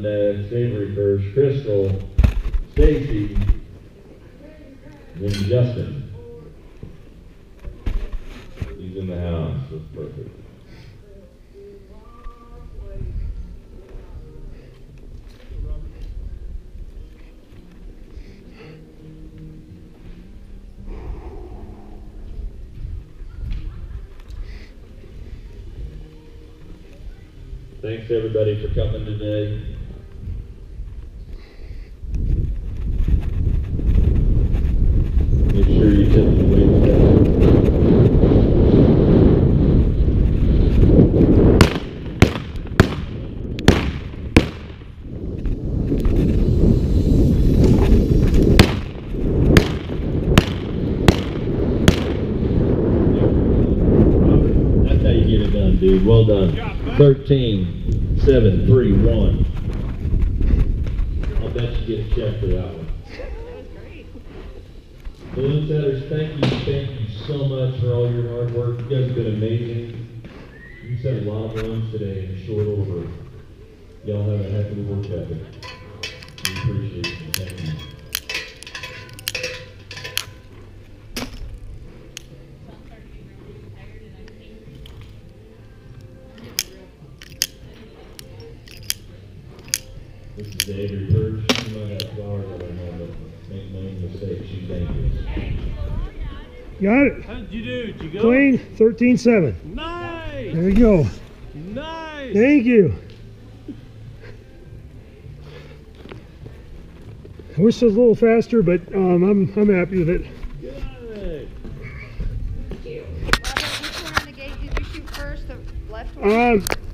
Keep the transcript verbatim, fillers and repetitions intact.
next, Avery first, Crystal, Stacy, then Justin. He's in the house. That's perfect. Thanks everybody for coming today. Make sure you tip the weights down. That's how you get it done, dude. Well done. thirteen, seven, three, one. I'll bet you get a check for that one. Balloon setters, thank you, thank you so much for all your hard work. You guys have been amazing. You set a lot of balloons today in short order. Y'all have a heck of a work ethic. We appreciate you. Thank you. This is Avery Perch. She might have flowers I don't know, but make no mistake, she's dangerous. Got it. How did you do? Did you go? Clean, thirteen seven. Nice. There you go. Nice. Thank you. I wish it was a little faster, but um, I'm I'm happy with it. Good. Thank you. Robert, which one on the gate did you shoot first? The left one? Um,